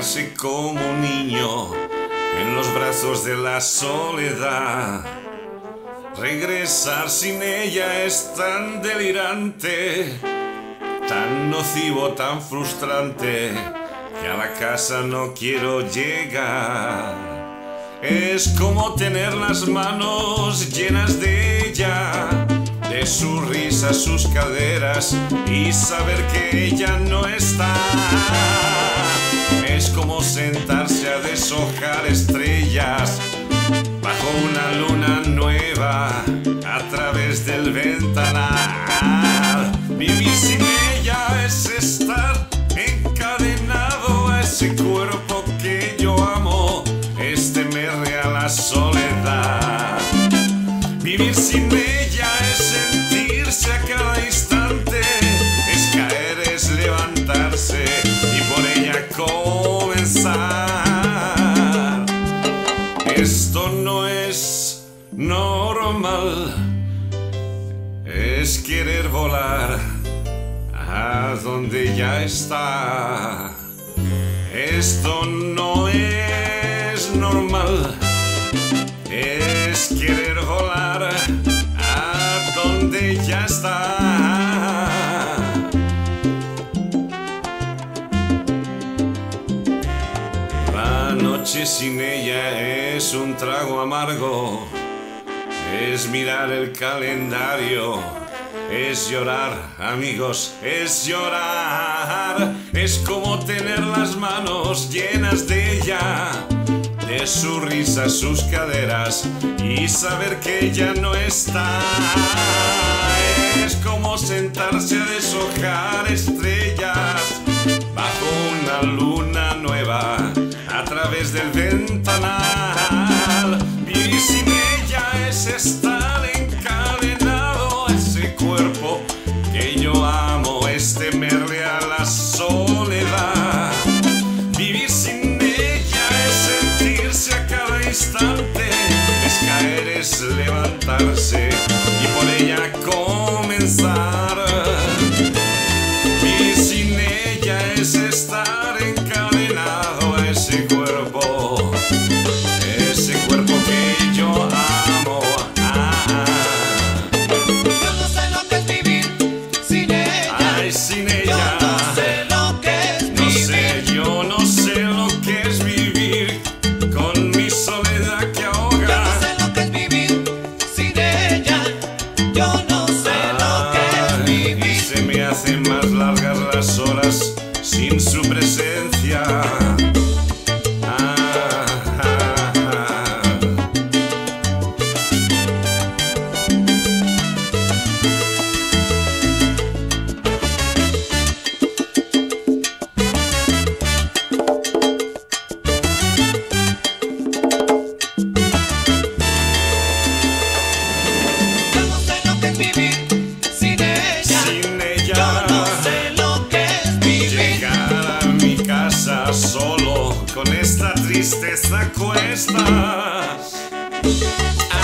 casi como un niño en los brazos de la soledad. Regresar sin ella es tan delirante, tan nocivo, tan frustrante, que a la casa no quiero llegar. Es como tener las manos llenas de ella, de su risa, sus caderas, y saber que ella no está. Es como sentarse a deshojar estrellas bajo una luna nueva a través del ventanal. Vivir sin ella es estar encadenado a ese cuerpo que yo amo, es temerle a la soledad. Vivir sin ella es sentirse a cada instante, es caer, es levantarse y por ella comenzar. Esto no es normal, es querer volar a donde ella está. Esto no es normal, es querer volar a donde ella está. La noche sin ella es un trago amargo, es mirar el calendario, es llorar, amigos, es llorar. Es como tener las manos llenas de ella, de su risa, sus caderas, y saber que ella no está. Es como sentarse a deshojar estrellas bajo una luna nueva a través del ventanal. Vivir sin ella es estar encadenado a ese cuerpo que yo amo, es temerle a la soledad. Vivir sin ella es sentirse a cada instante, es caer, es levantarse y por ella comenzar. Vivir sin ella es estar encadenado a ese cuerpo que yo amo. Yo no sé lo que es vivir sin ella. Ay, sin ella. Yo no sé lo que es vivir. Yo no sé lo que es vivir con mi soledad que ahoga. Yo no sé lo que es vivir sin ella. Yo no sé lo que es vivir. Se me hacen más largas las horas sin su presencia. Yo no sé lo que es vivir sin ella. Sin ella. Yo no sé lo que es vivir. Llegar a mi casa solo con esta tristeza a cuestas.